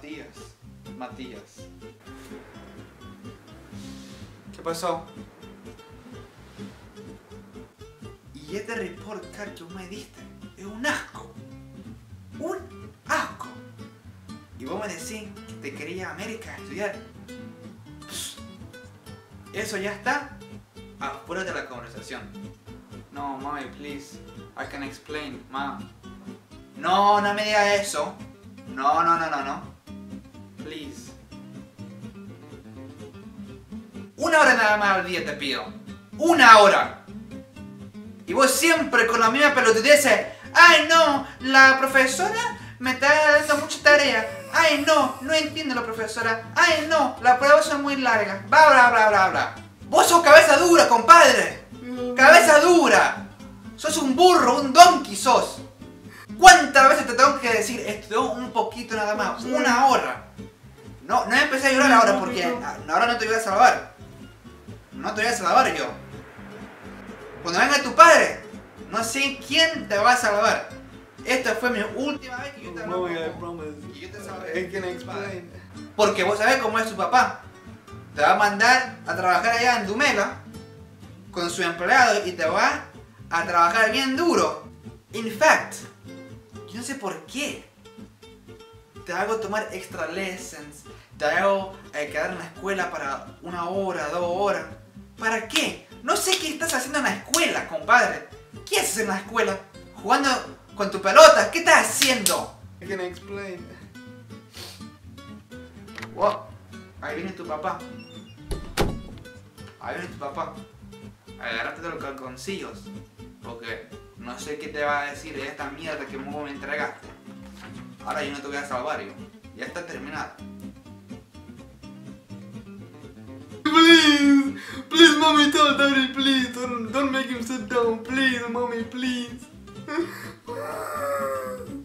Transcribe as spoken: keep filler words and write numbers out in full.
Matías. Matías. ¿Qué pasó? Y este report card que vos me diste es un asco. Un asco. Y vos me decís que te querías ir a América a estudiar. Psst. Eso ya está afuera de la conversación. No, mami, please. I can explain, ma. No, no me digas eso. No, no, no, no, no. Please. Una hora nada más al día te pido. Una hora. Y vos siempre con la misma pelotudez. Ay, no, la profesora me está dando mucha tarea. Ay, no, no entiendo la profesora. Ay, no, las pruebas son muy largas. Bla, bla, bla, bla, bla. Vos sos cabeza dura, compadre. Cabeza dura. Sos un burro, un donkey sos. ¿Cuántas veces te tengo que decir esto? Un poquito nada más. Una hora. No, no empecé a llorar ahora porque ahora no te voy a salvar. No te voy a salvar yo. Cuando venga tu padre, no sé quién te va a salvar. Esta fue mi última vez que yo te Mommy, I promise. Y yo te salvaré. I can explain. Porque vos sabés cómo es tu papá. Te va a mandar a trabajar allá en Dumela con su empleado y te va a trabajar bien duro. In fact, yo no sé por qué. Te hago tomar extra lessons. Te hago eh, quedar en la escuela para una hora, dos horas. ¿Para qué? No sé qué estás haciendo en la escuela, compadre. ¿Qué haces en la escuela? ¿Jugando con tu pelota? ¿Qué estás haciendo? I can explain. Wow. Ahí viene tu papá. Ahí viene tu papá. Agárrate de los calzoncillos. Porque no sé qué te va a decir de esta mierda que vos me entregaste. Ahora yo no te voy a salvar, yo. Ya está terminado. Please, please, mommy, tell daddy, please. Don't, don't make him sit down, please, mommy, please.